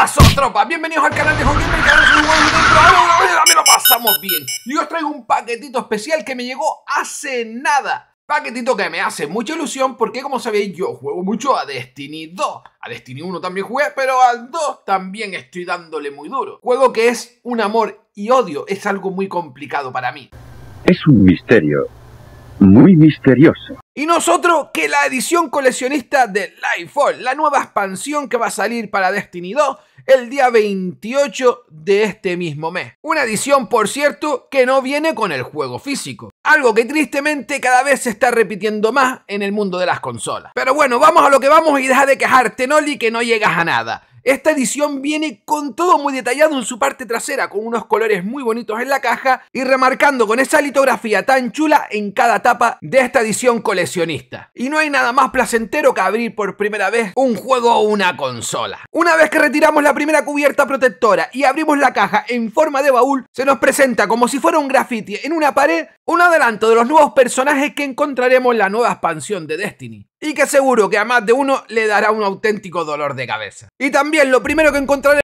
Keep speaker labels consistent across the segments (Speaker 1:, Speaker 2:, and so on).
Speaker 1: pasó, tropa? Bienvenidos al canal de Jogamer, me lo pasamos bien. Y os traigo un paquetito especial que me llegó hace nada. Paquetito que me hace mucha ilusión porque, como sabéis, yo juego mucho a Destiny 2. A Destiny 1 también jugué, pero al 2 también estoy dándole muy duro. Juego que es un amor y odio, es algo muy complicado para mí.
Speaker 2: Es un misterio muy misterioso.
Speaker 1: Y nosotros que la edición coleccionista de Lightfall, la nueva expansión que va a salir para Destiny 2 el día 28 de este mismo mes. Una edición, por cierto, que no viene con el juego físico. Algo que tristemente cada vez se está repitiendo más en el mundo de las consolas. Pero bueno, vamos a lo que vamos y deja de quejarte, Noli, que no llegas a nada. Esta edición viene con todo muy detallado en su parte trasera, con unos colores muy bonitos en la caja y remarcando con esa litografía tan chula en cada tapa de esta edición coleccionista. Y no hay nada más placentero que abrir por primera vez un juego o una consola. Una vez que retiramos la primera cubierta protectora y abrimos la caja en forma de baúl, se nos presenta como si fuera un graffiti en una pared, un adelanto de los nuevos personajes que encontraremos en la nueva expansión de Destiny. Y que seguro que a más de uno le dará un auténtico dolor de cabeza. Y también lo primero que encontraremos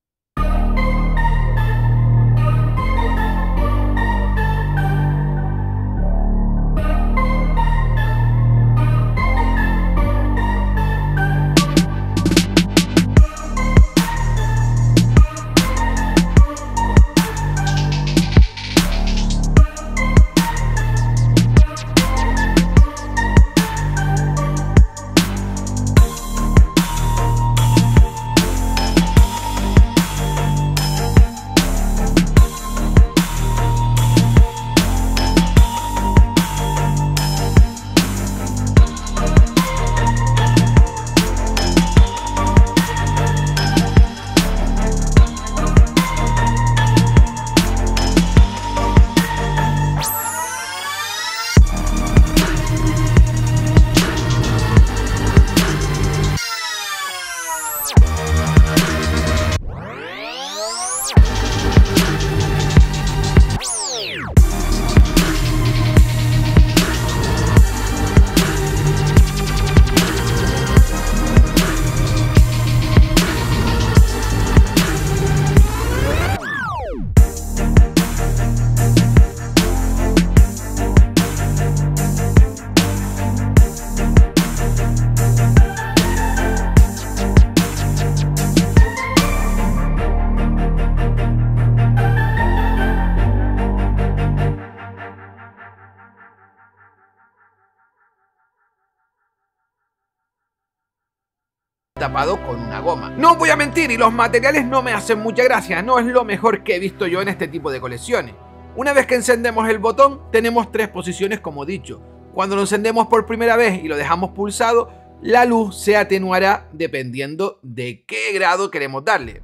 Speaker 1: tapado con una goma. No voy a mentir, y los materiales no me hacen mucha gracia, no es lo mejor que he visto yo en este tipo de colecciones. Una vez que encendemos el botón, tenemos tres posiciones como dicho. Cuando lo encendemos por primera vez y lo dejamos pulsado, la luz se atenuará dependiendo de qué grado queremos darle.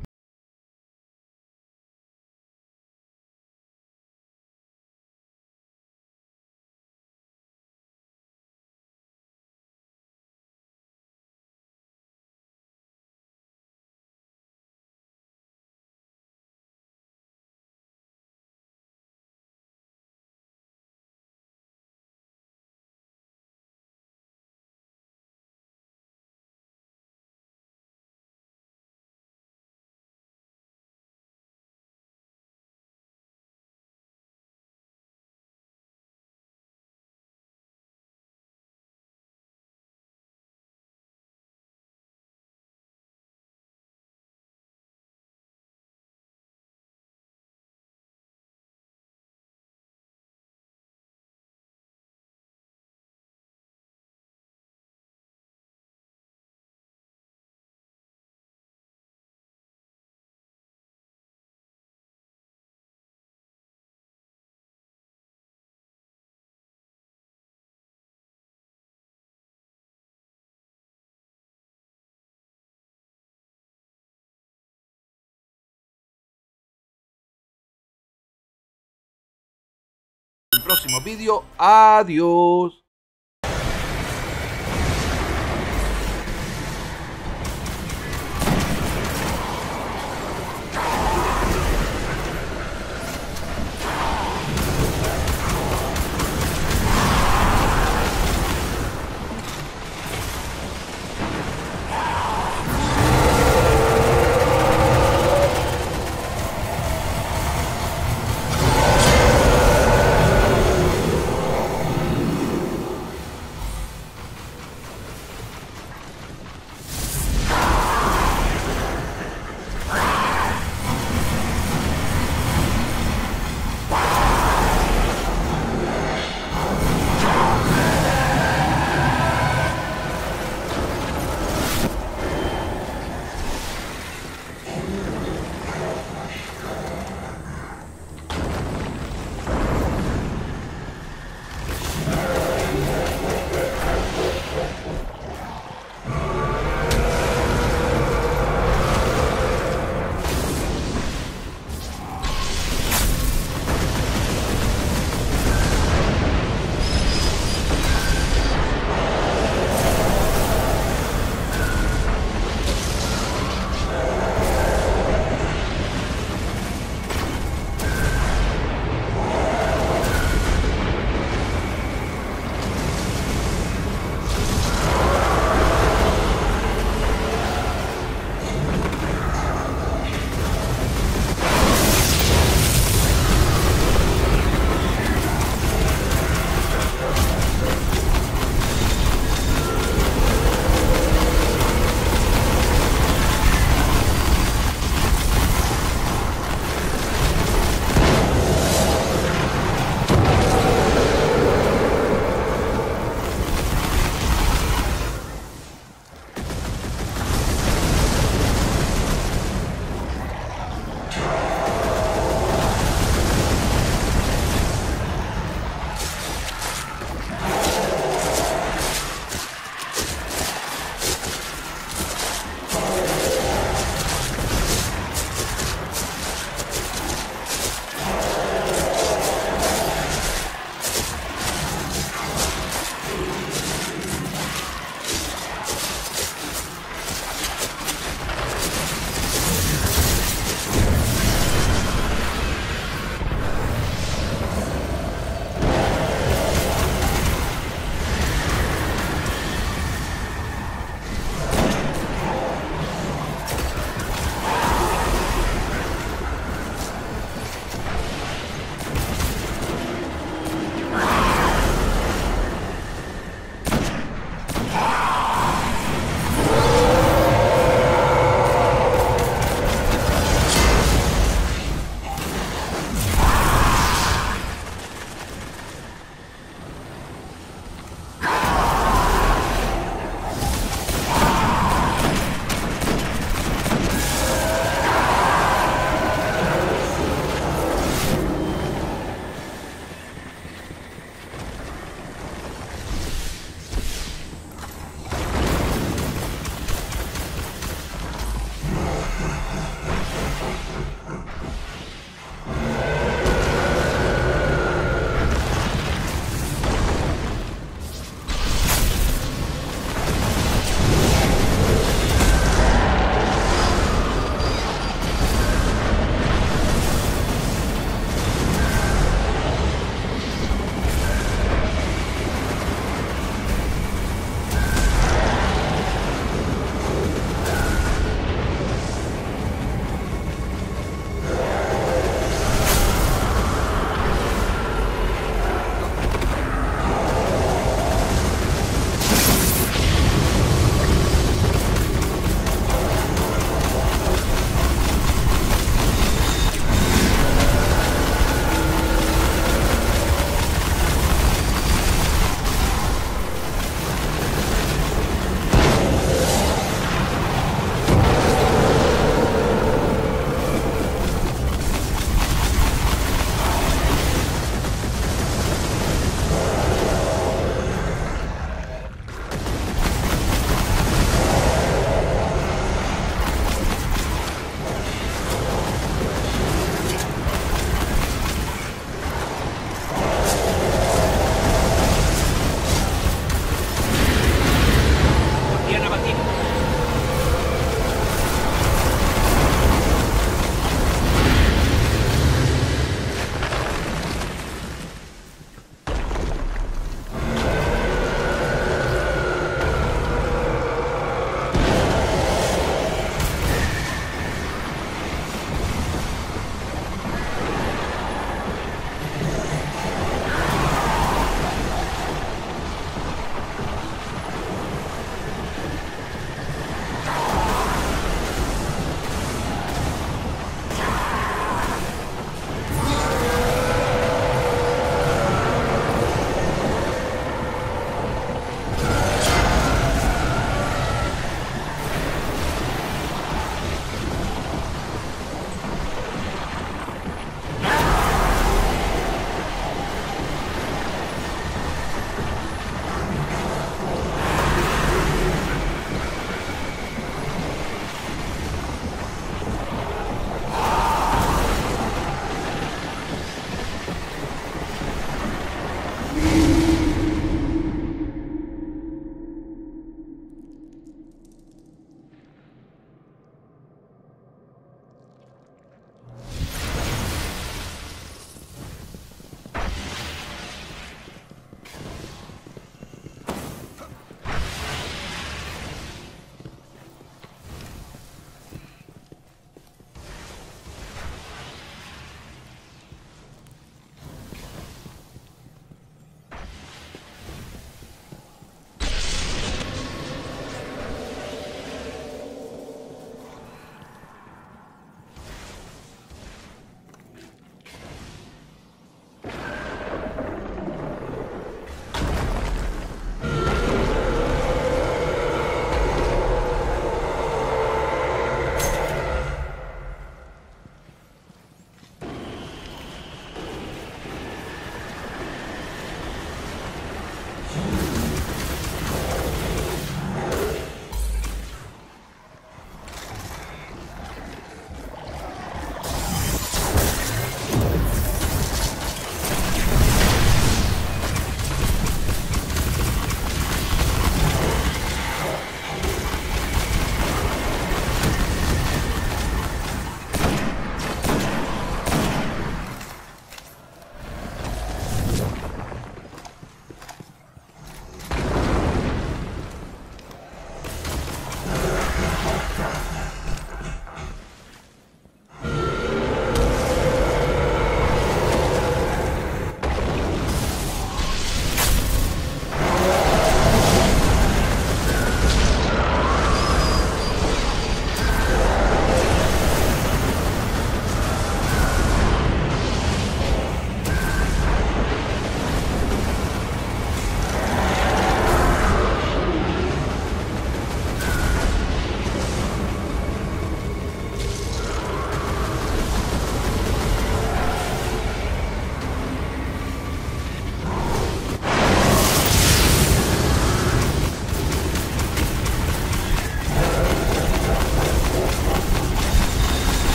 Speaker 1: El próximo vídeo, adiós.